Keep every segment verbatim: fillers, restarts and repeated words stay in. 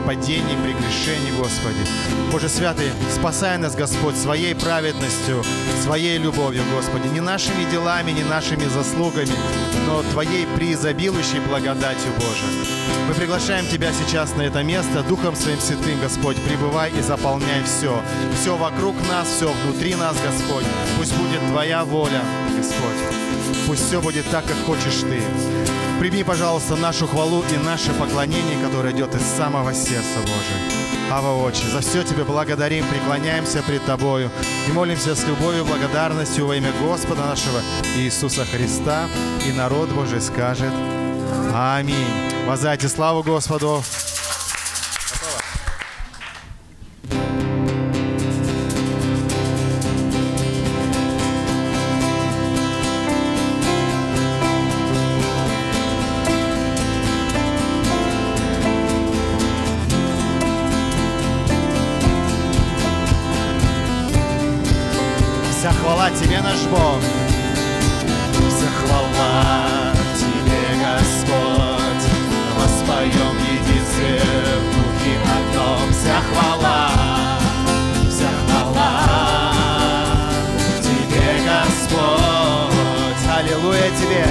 падений, прегрешений, Господи. Боже святый, спасай нас, Господь, своей праведностью, своей любовью, Господи, не нашими делами, не нашими заслугами, но Твоей преизобилующей благодатью, Боже. Мы приглашаем Тебя сейчас на это место, Духом Своим Святым, Господь, пребывай и заполняй все. Все вокруг нас, все внутри нас, Господь. Пусть будет Твоя воля, Господь. Пусть все будет так, как хочешь Ты. Прими, пожалуйста, нашу хвалу и наше поклонение, которое идет из самого сердца, Боже. Ава, Отче, за все Тебе благодарим, преклоняемся пред Тобою и молимся с любовью и благодарностью во имя Господа нашего Иисуса Христа. И народ Божий скажет аминь. Воздайте славу Господу. Вся хвала Тебе, наш Бог. Вся хвала Тебе, Господь. Воспоем едицы в духе одном. Вся хвала, вся хвала Тебе, Господь. Аллилуйя Тебе.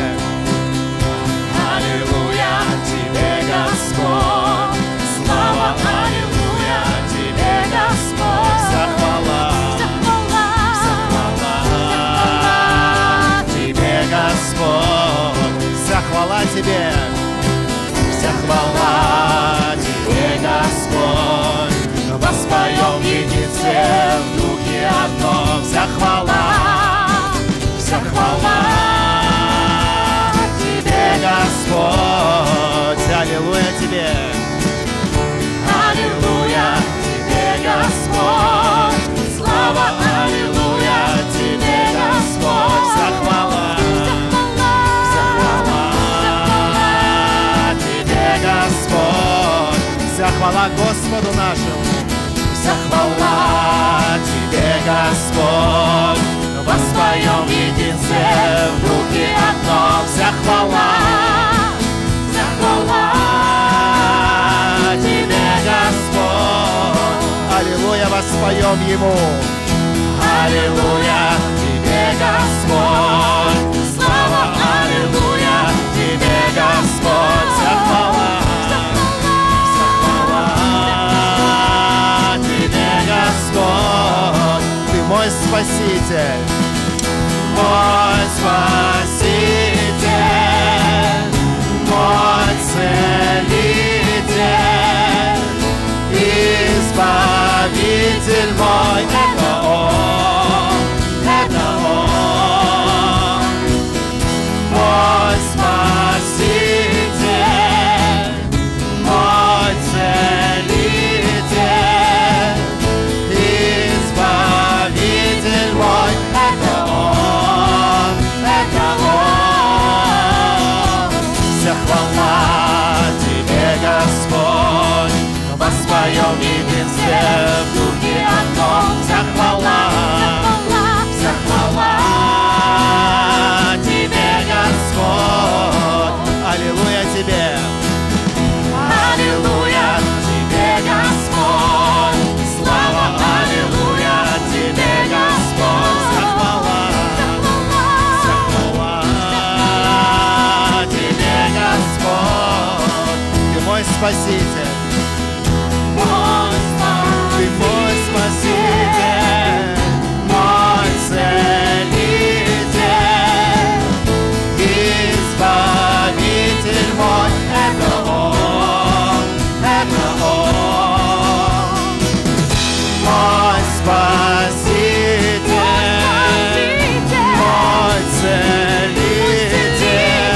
Аллилуйя Тебе, Господь. Слава, аллилуйя Тебе, Господь. Вся хвала. Господь, вся хвала Тебе, вся хвала Тебе, Господь. Воспоем едице в духе одном. Вся хвала, вся хвала Тебе, Господь. Аллилуйя Тебе, аллилуйя Тебе, Господь. Слава, аллилуйя Тебе, Господь. Вся хвала. Вся хвала Господу нашему, вся хвала Тебе, Господь. Воспоем единце в духе одном. Вся хвала, вся хвала Тебе, Господь. Аллилуйя, воспоем Ему. Аллилуйя Тебе, Господь. Слава, аллилуйя Тебе, Господь. Вся хвала. Господь, Ты мой Спаситель, мой Спаситель, мой Целитель, Избавитель мой, это Он, это Он, мой Спаситель, мой Целитель. Избавитель мой, это Он, это Он. Вся хвала Тебе, Господь. Воспоем единстве в духе одном. Вся хвала, вся хвала Тебе, Господь. Аллилуйя Тебе, аллилуйя Тебе, Господь. Слава, аллилуйя Тебе, Господь. Вся хвала, вся хвала Тебе, Господь. Ты мой Спаситель, Ты мой Спаситель, мой Целитель, Избавитель мой, это Он, это Он. Мой Спаситель, мой Целитель,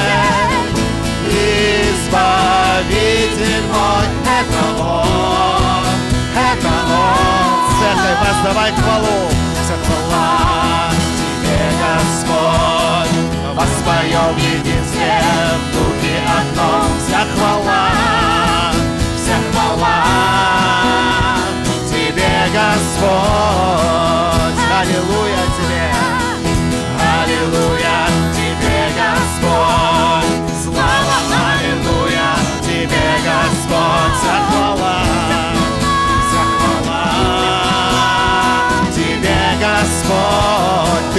Избавитель мой, это Он, это Он. Церковь, воздавай хвалу, вся хвала Тебе, Господь. Воспоем в единстве в духе одном. Вся хвала, вся хвала Тебе, Господь. Аллилуйя Тебе, аллилуйя Тебе, Господь. Слава, аллилуйя Тебе, Господь. Вся хвала,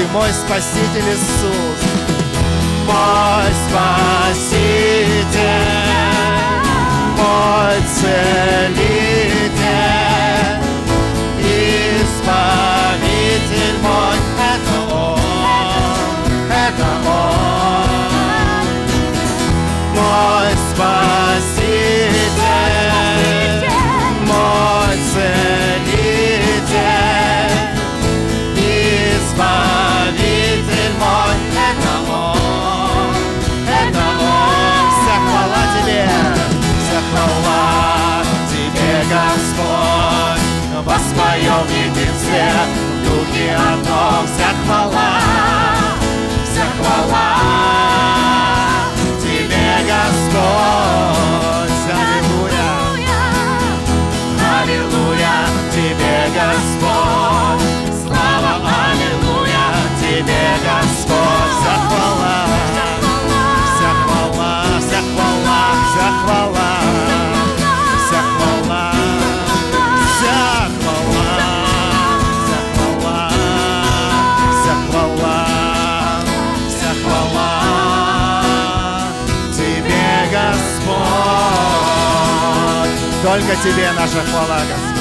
мой Спаситель Иисус. Мой Спаситель, мой Целитель, Избавитель мой, это Он, это Он. Мой Спаситель, мой Целитель, Избавитель мой, это Он, это Он. Вся хвала Тебе, вся хвала Тебе, Господь. Воспоем в единстве, в Духе одном. Вся хвала, вся хвала Тебе, Господь. Аллилуйя, аллилуйя Тебе, Господь. Слава, аллилуйя Тебе, Господь. Вся хвала, вся хвала, вся хвала, вся хвала, вся хвала, вся хвала, вся хвала, вся хвала, вся хвала Тебе, Господь. Только Тебе наша хвала, Господь.